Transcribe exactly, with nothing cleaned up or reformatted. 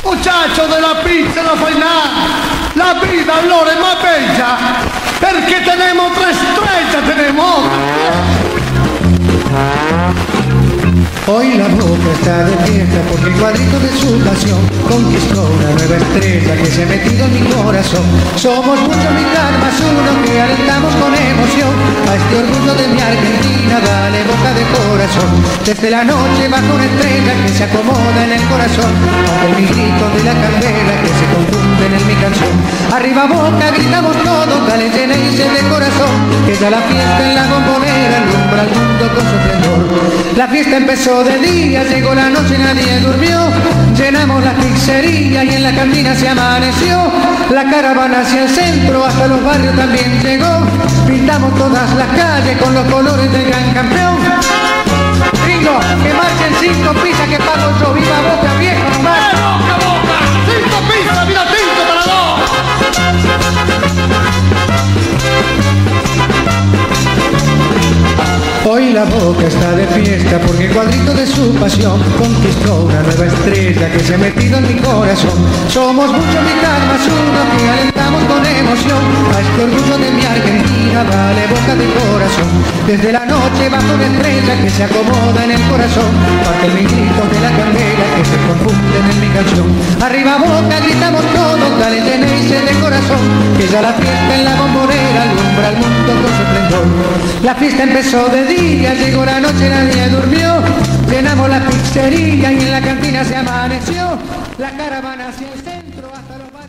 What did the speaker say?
Muchacho della pizza non fai nada, la vita allora è ma bella, perché tenemos tre estrellas, tenemos. Hoy la boca está de fiesta porque el cuadrito de su pasión conquistó una nueva estrella que se ha metido en mi corazón. Somos muchos mitad más uno que alentamos con emoción a este orgullo de mi Argentina, dale boca de corazón. Desde la noche bajo una estrella que se acomoda en el corazón, aunque el grito de la candela que se confunden en mi canción. Arriba boca gritamos todos, dale llénense de corazón, que ya la fiesta en la bombonera alumbra al mundo con su esplendor. La fiesta empezó de día, llegó la noche y nadie durmió, llenamos la pizzería y en la cantina se amaneció, la caravana hacia el centro, hasta los barrios también llegó, pintamos todas las calles con los colores del gran campeón. Gringo, que marchen cinco pizzas que pago yo, viva Boca viejo nomás. ¡Boca, Boca! ¡Cinco pizzas, mira, cinco para dos! Hoy la Boca está de fiesta porque el cuadrito de su pasión conquistó una nueva estrella que se ha metido en mi corazón. Somos muchos mitad más uno que alentamos con emoción a este orgullo de mi Argentina, vale Boca de corazón. Desde la noche bajo una estrella que se acomoda en el corazón, parte el grito de la candela que se confunden en mi canción. Arriba Boca gritamos todos, dale tenéis de corazón, que ya la fiesta en la bombonera alumbra al mundo con su esplendor. La fiesta empezó de día, llegó la noche, nadie durmió, llenamos la pizzería y en la cantina se amaneció, la caravana hacia el centro hasta los barrios.